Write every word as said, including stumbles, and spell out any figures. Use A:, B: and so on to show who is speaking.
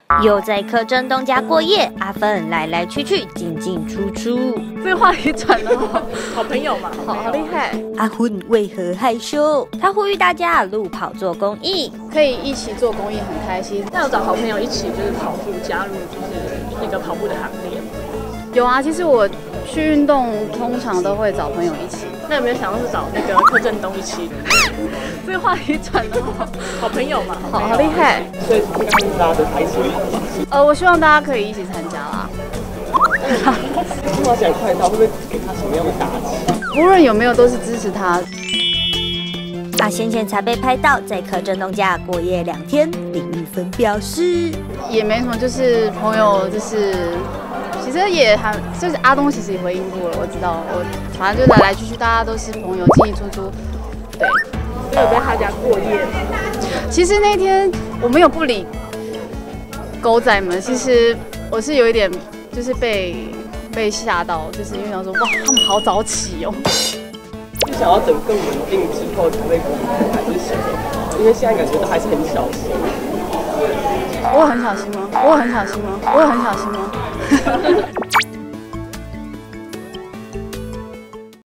A: 又在柯震东家过夜，阿芬来来去去，进进出出。
B: 这个话题转得好，
C: 好朋友嘛，
B: 好好厉害。
A: 阿芬为何害羞？他呼吁大家路跑做公益，
B: 可以一起做公益，很开心。
C: 那有找好朋友一起就是跑步，加入就是那个跑步的行列。
B: 有啊，其实我去运动通常都会找朋友一起。
C: 那有没有想要是找那个柯震东一起？
B: 这个话题转得好，
C: 好朋友嘛，
B: 好好厉害。
D: 所以刚刚大家的排除
B: 呃，我希望大家可以一起参加啦。
D: 话讲快到，会不会给他什么样的打击？
B: 无论有没有，都是支持他。
A: 啊，先前才被拍到在柯震东家过夜两天，林玉芬表示
B: 也没什么，就是朋友，就是其实也还就是阿东其实也回应过了，我知道，我反正就来来去去，大家都是朋友，进进出出，对。
C: 有在他家过夜吗？
B: 其实那天我没有不理狗仔们，其实我是有一点就是被被吓到，就是因为想说哇，他们好早起哦。
D: 是想要等更稳定之后才会公开，还是什么？因为现在感觉都还是很小心。
B: 我很小心吗？我很小心吗？我很小心吗？